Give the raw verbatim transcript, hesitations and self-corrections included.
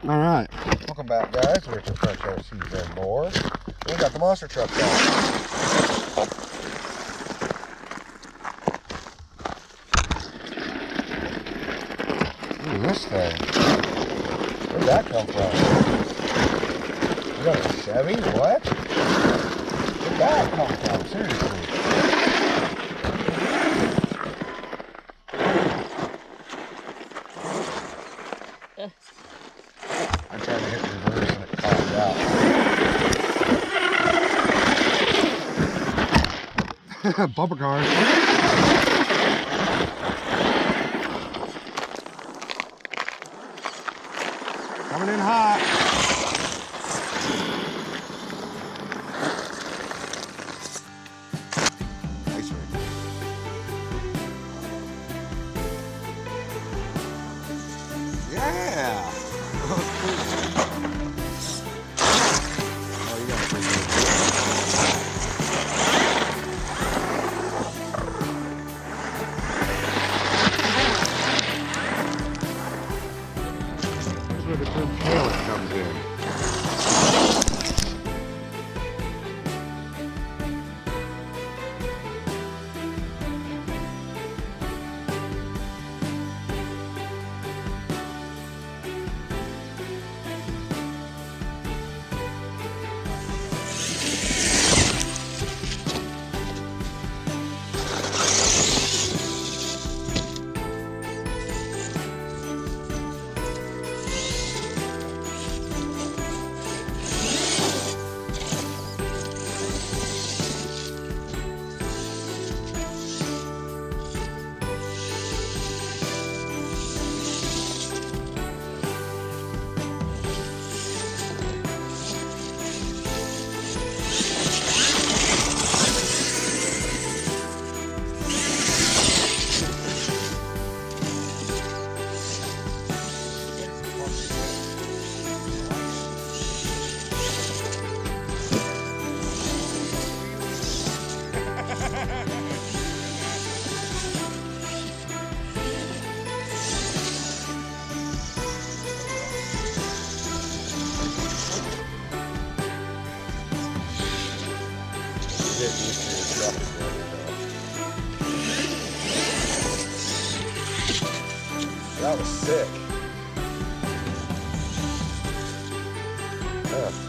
All right. Welcome back, guys. We're at the Fresh Air Season more. We got the monster truck out. Look at this thing. Where'd that come from? You got a Chevy? What? Where'd that come from? Seriously. I tried to hit reverse and it popped out. Bumper cars. Coming in hot. Nice rig. Yeah. Oh, you got it. Here's where the term tail comes in. That was sick. Yeah.